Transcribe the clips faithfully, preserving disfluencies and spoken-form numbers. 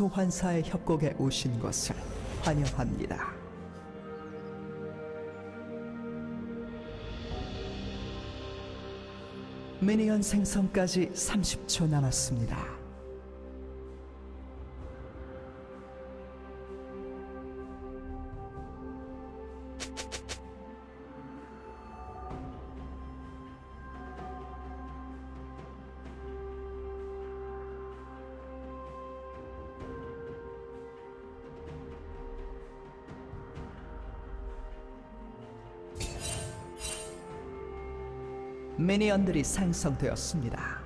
소환사의 협곡에 오신 것을 환영합니다. 미니언 생성까지 삼십 초 남았습니다. 미니언들이 생성되었습니다.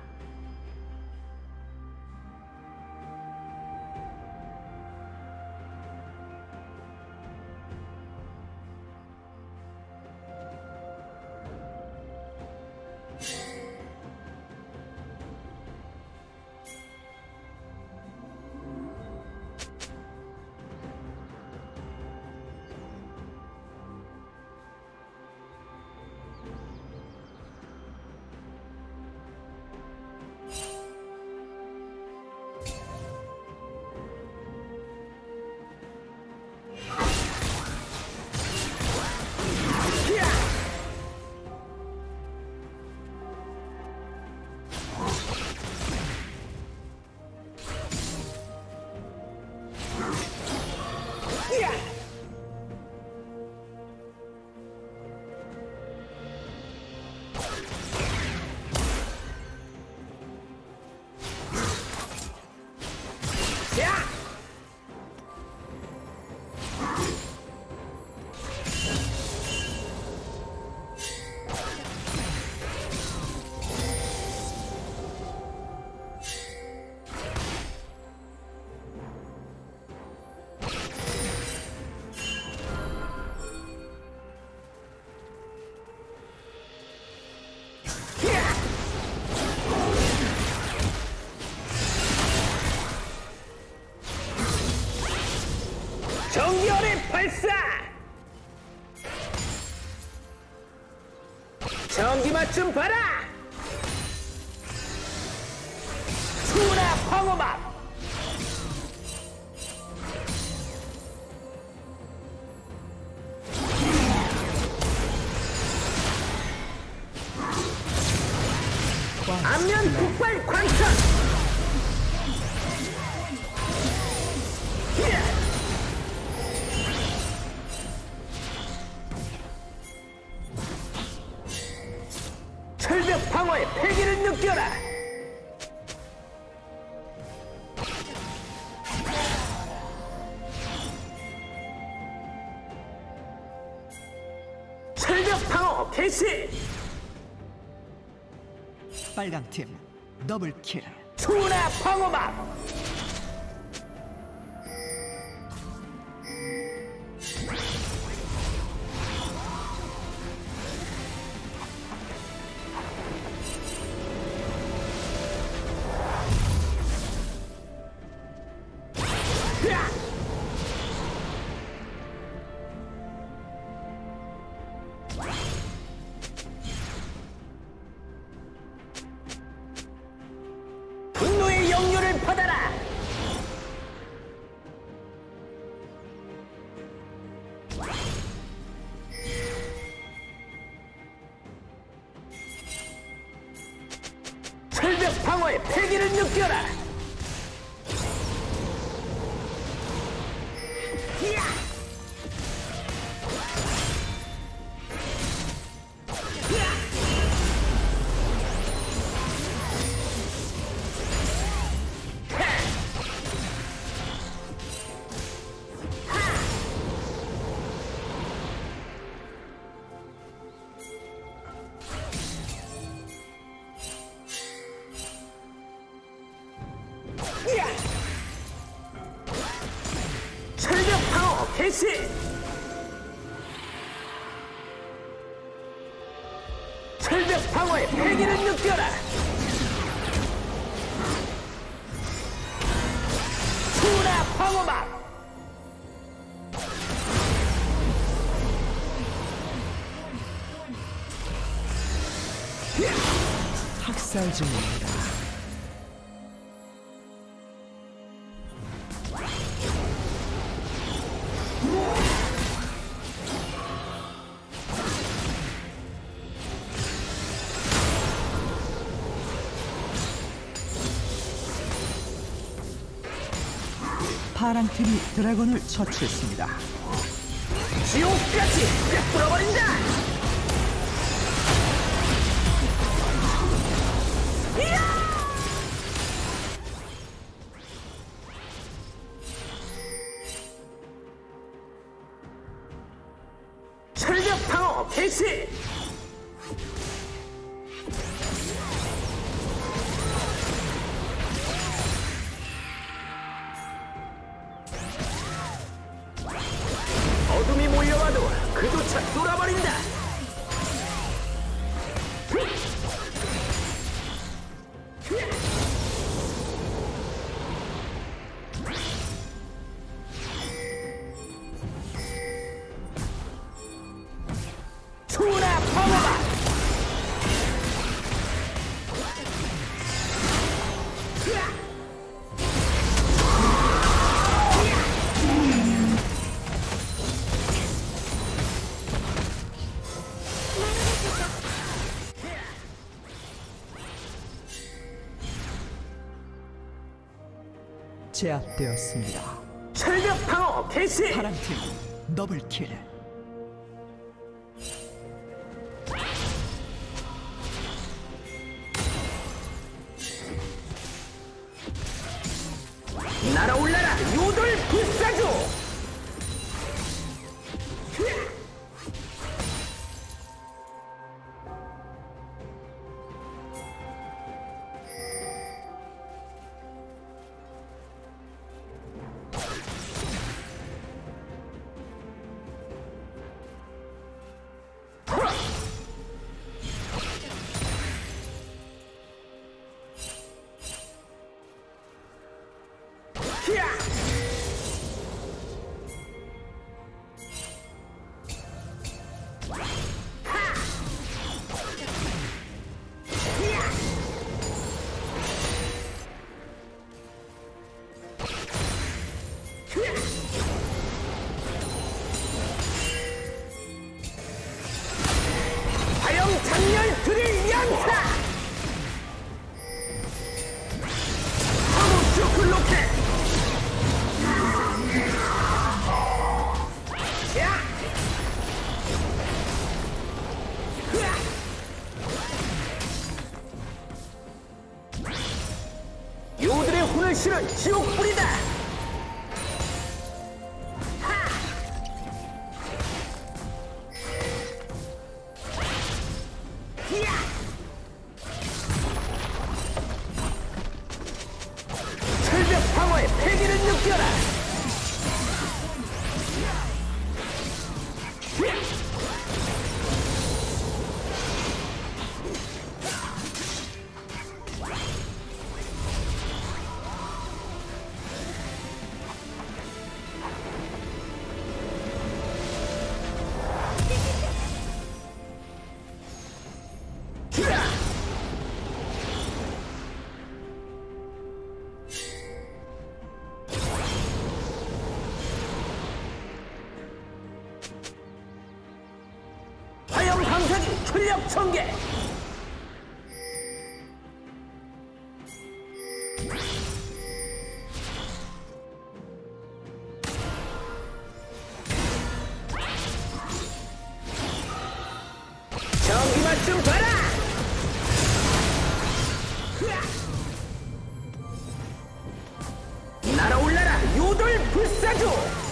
정렬의 발사! 전기맛 좀 봐라! 수나 방어막! 안면 폭발 광선! 철벽 방어의 패기를 느껴라! 철벽 방어 개시! 빨강팀 더블킬. 수나 방어막! 분노의 영유를 받아라! 철벽 방어의 패기를 느껴라! 철벽 방어 개시! 철벽 방어의 패기를 느껴라! 수나 방어막! 학살 중입니다. 파랑 팀이 드래곤을 처치했습니다. 지옥같이 꿰뚫어버린다! 철벽 방어 개시! 어둠이 몰려와도 그조차 뚫어버린다! 초나 방어다! 제압되었습니다. 철벽 방어 개시! 파랑 팀 더블킬. 날아올라라 요돌 불사조! 화영 장렬 드릴 양타! 하모 쇼크 로켓! 야! 흐아! 요들의 혼을 실은 지옥불이다! 철벽 방어의 패기를 느껴라! 화영 방사기 출력 전개! 전기만 좀 봐라! 날아올라라 요돌 불사조!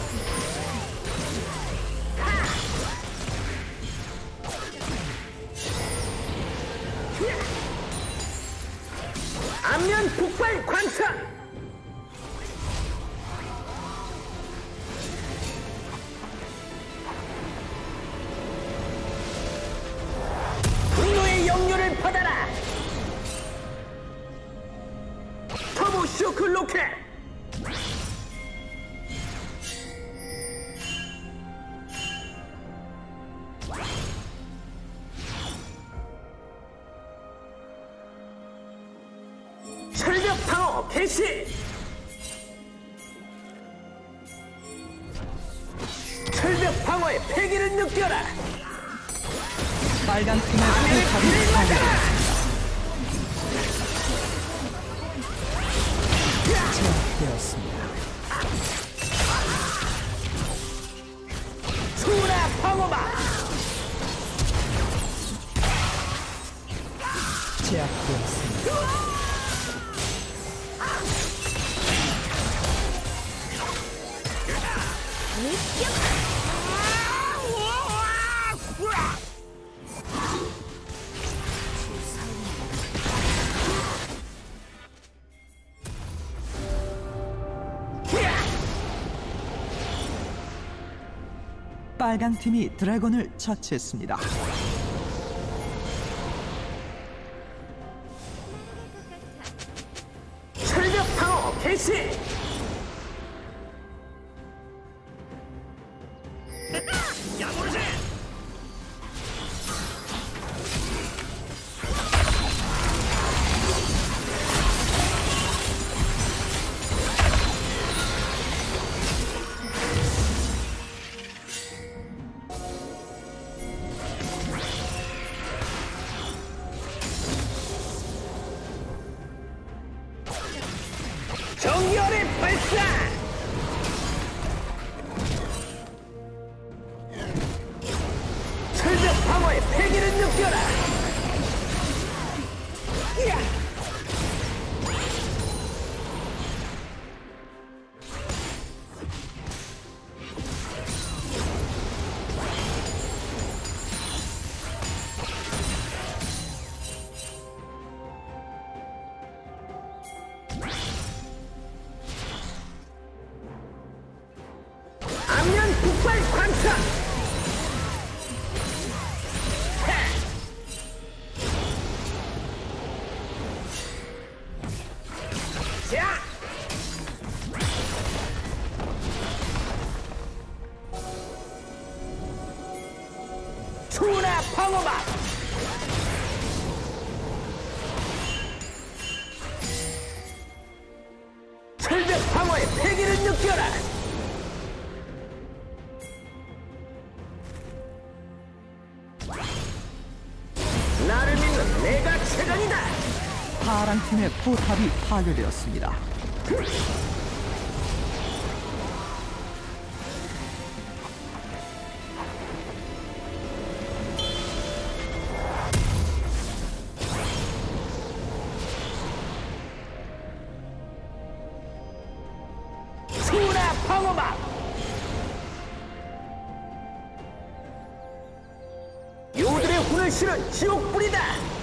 안면 폭발 관천! 분노의 영유를 받아라! 터보 쇼크 로켓! 철벽 방어 개시! 철벽 방어의 패기를 느껴라! 빨간 팀의 하늘의 포탑이 피를 맞아라! 파괴되었습니다. 제압되었습니다. 방어막! 제압되었습니다. 빨강 팀이 드래곤을 처치했습니다. 철벽 방어 개시! 정렬의 발사! 철벽 방어의 패기를 느껴라! 이야! 안면 폭발 관차! 자! 투나 방어막! 철벽 방어의 패기를 느껴라! 나를 믿는 내가 최강이다! 파랑 팀의 포탑이 파괴되었습니다. 투나 방어막! 요들의 혼을 실은 지옥불이다!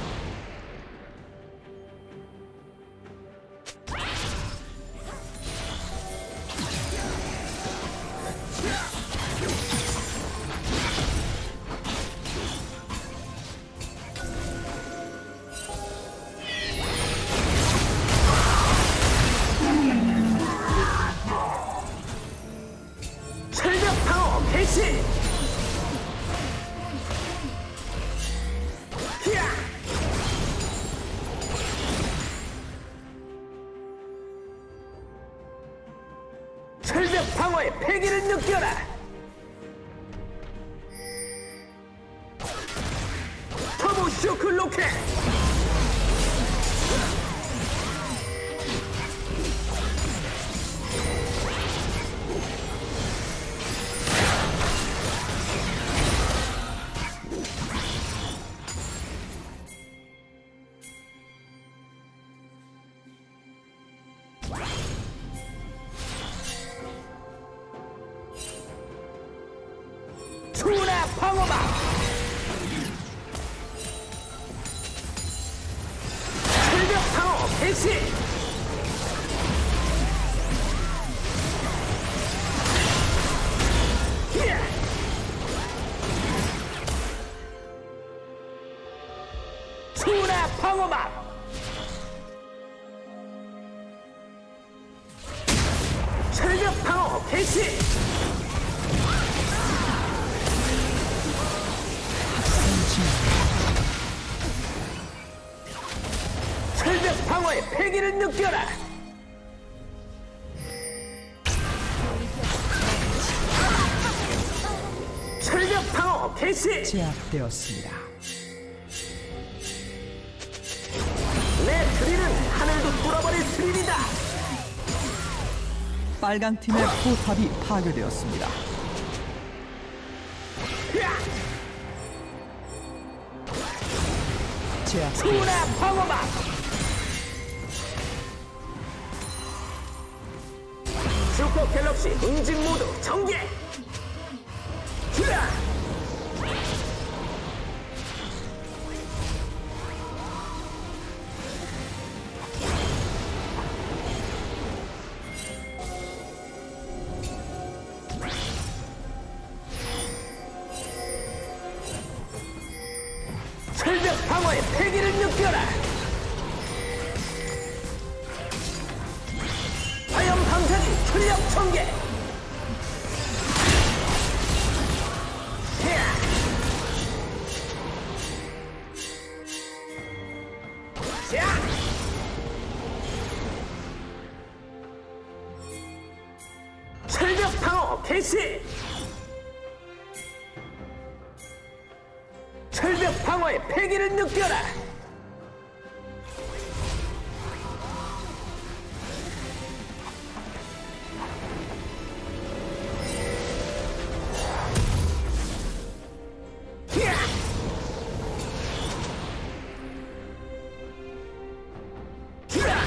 철벽 방어 개시! 히야! 철벽 방어의 패기를 느껴라! 터보 쇼크 로켓! 투나 방어막! 철벽 방어 개시! 히야! 투나 방어막! 철벽 방어 개시! 철벽 방어의 패기를 느껴라! 철벽 방어 개시! 제압되었습니다. 내 드릴은 하늘도 뚫어버릴 스릴이다! 빨강 팀의 포탑이 파괴되었습니다. 제압되었습니다. 투나 방어막. 슈퍼 갤럭시 응징 모드 전개. 휘야! 철벽 방어의 패기를 느껴라. 화염 방사기 출력 전개. 히야! 자! 철벽 방어 개시. 철벽 방어의 패기를 느껴라. 히야! 히야!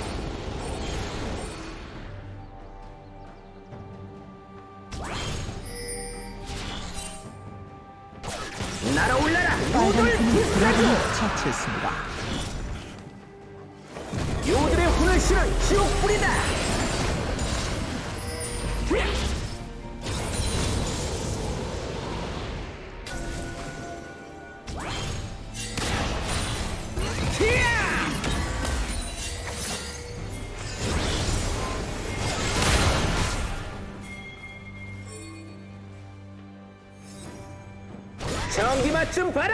날아올라라 모두를 빨강팀이 비싸게. 드래곤을 처치했습니다. 요들의 혼을 실은 지옥불이다. 히야! 히야! 전기맛 좀 봐라.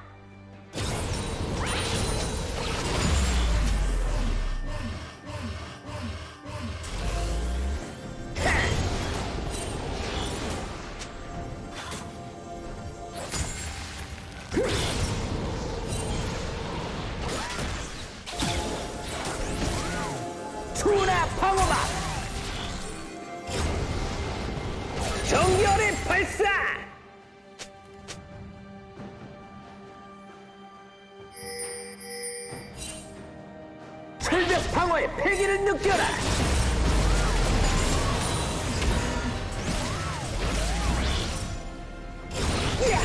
투나 방어막. 정결의 발사. 철벽 방어의 패기를 느껴라. 이야!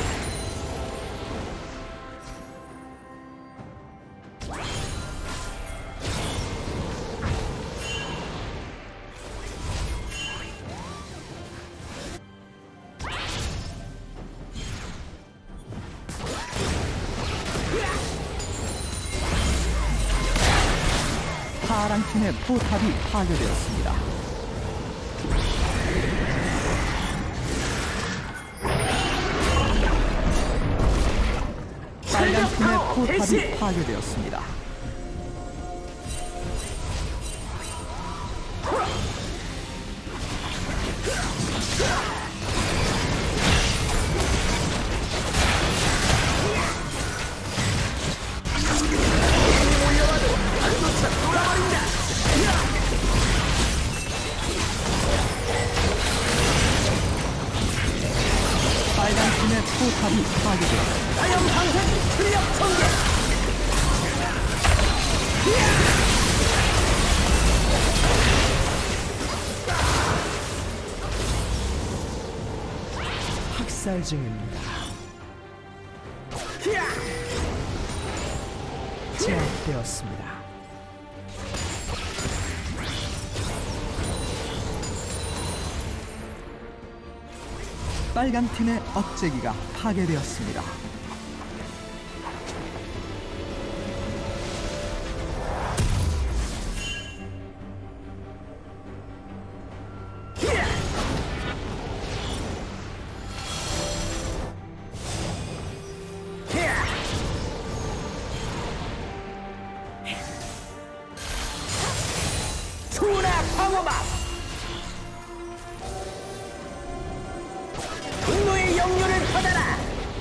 파랑팀의 포탑이 파괴되었습니다. 빨강팀의 포탑이 파괴되었습니다. 빨강팀의 포탑이 파괴되었습니다. 화염 방사기 출력 전개. 학살 중입니다. 히야! 제압되었습니다. 빨강팀의 억제기가 파괴되었습니다. 히야! 히야! 투나 방어막. 분노의 영혼을 받아라.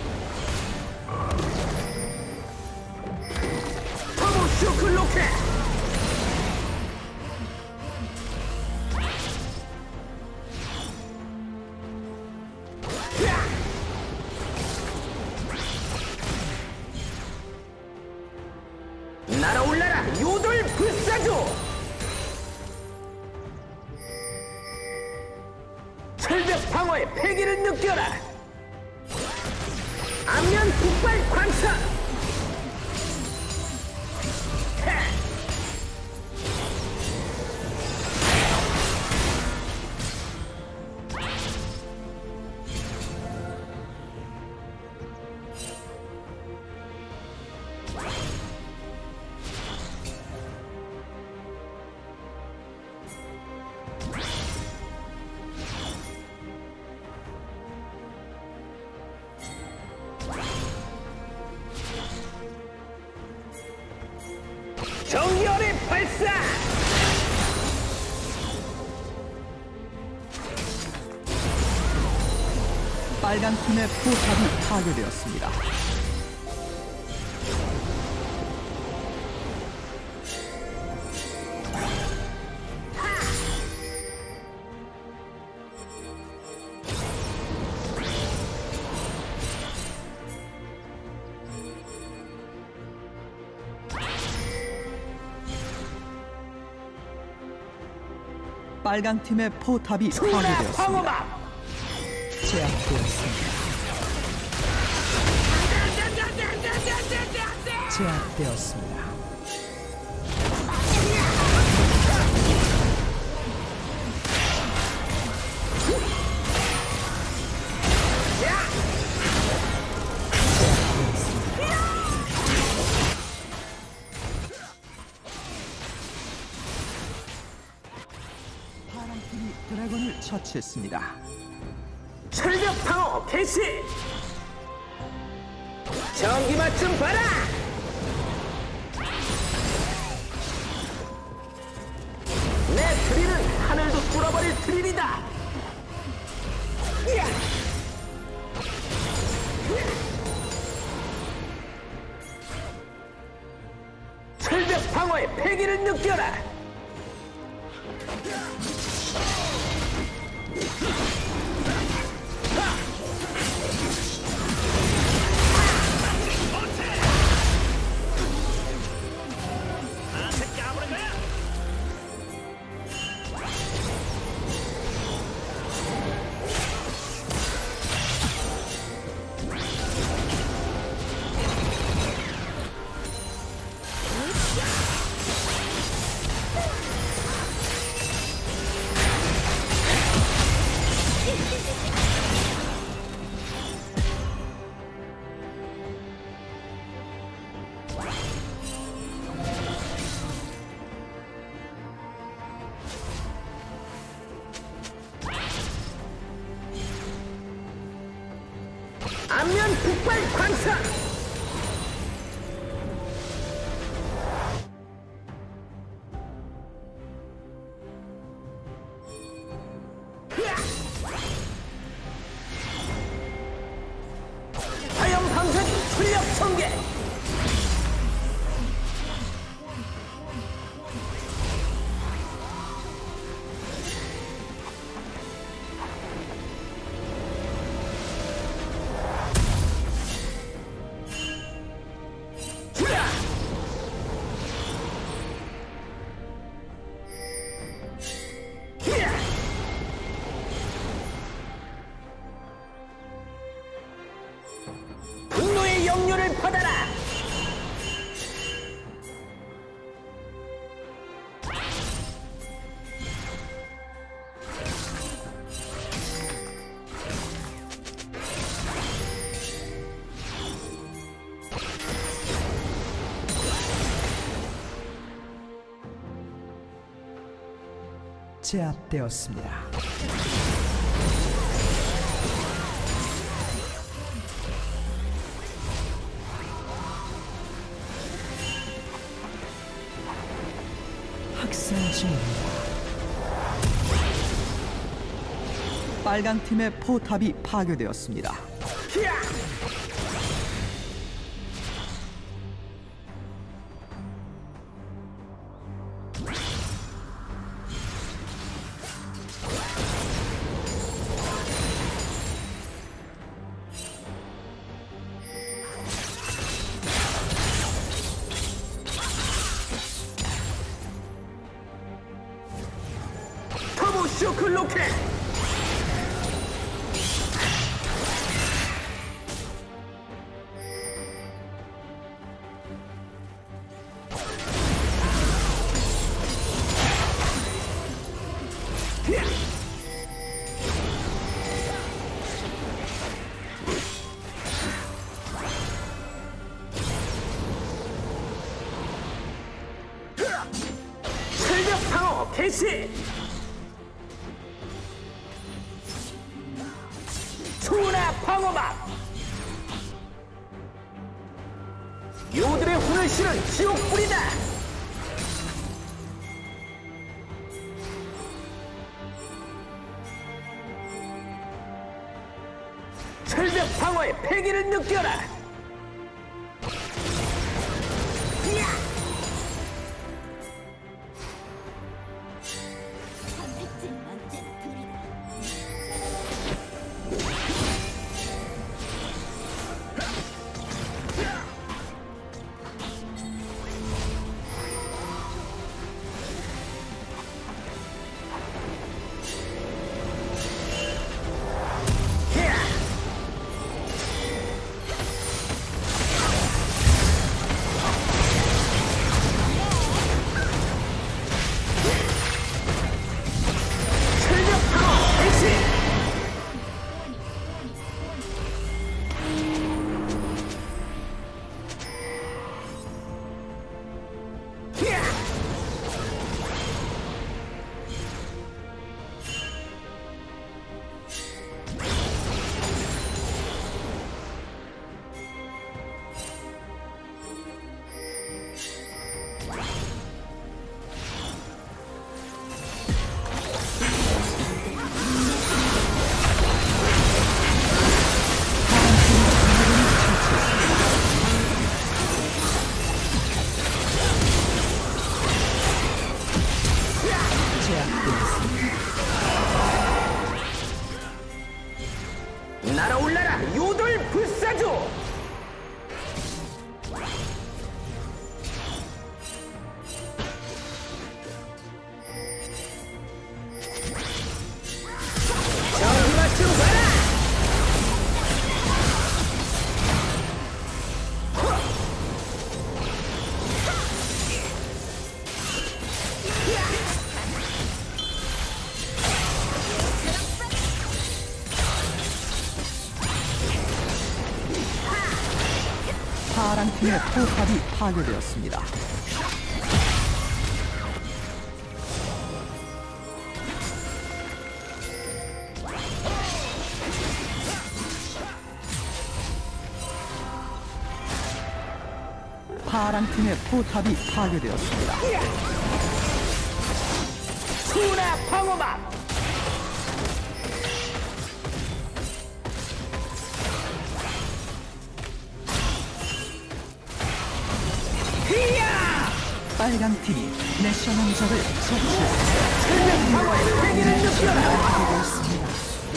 터보 쇼크 로켓. 히야! 발사조! 철벽 방어의 패기를 느껴라! 안면 폭발 광사! 정렬의 발사! 빨간 팀의 포탑이 파괴되었습니다. 빨간 팀의 포탑이 투나 파괴되었습니다. 방어막! 제압되었습니다. 제압되었습니다. 파란 팀이 드래곤을 처치했습니다. 철벽 방어 개시! 전기맛 좀 봐라! 내 드릴은 하늘도 뚫어버릴 드릴이다! 이야! 철벽 방어의 패기를 느껴라! 안면 폭발 광사! 화염 방사기 출력 전개! 분노의 영유를 받아라! 제압되었습니다. 학살 중입니다. 빨간 팀의 포탑이 파괴되었습니다. 히야! 쇼크 로켓! 철벽 방어 개시! 투나 방어막! 요들의 혼을 실은 지옥불이다! 철벽 방어의 패기를 느껴라! 날아올라라 요돌 불사조! 전투가 좀 가라! 파란 팀의 포탑이 파괴되었습니다. 파란 팀의 포탑이 파괴되었습니다. 투나 방어막! 빨간 팀이 내셔널 적을 처치했습니다. 철벽 방어의 패기를 느껴라! 하고 있습니다.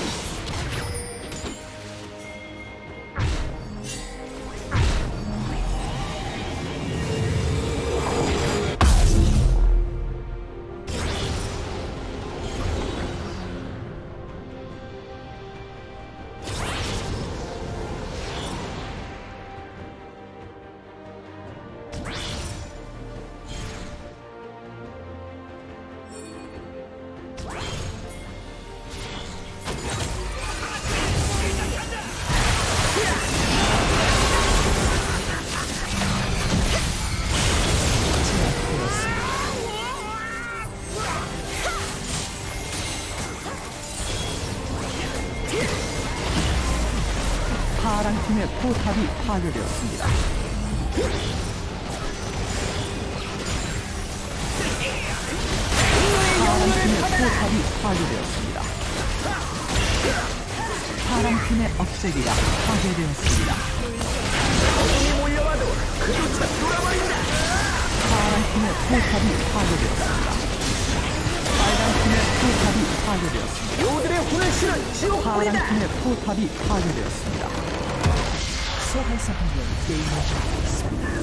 파란 팀의 포탑이 파괴되었습니다. 파란 팀의 포탑이 파괴되었습니다. 파란 팀의 억제기가 파괴되었습니다. 적이 몰려와도 그조차 돌아버린다! 파란 팀의 포탑이 파괴되었습니다. 빨간 팀의 포탑이 파괴되었습니다. 요들의 혼을 실은 지옥불이다! 파란 팀의 포탑이 파괴되었습니다. 소환사 방면 게임을 하고 있습니다.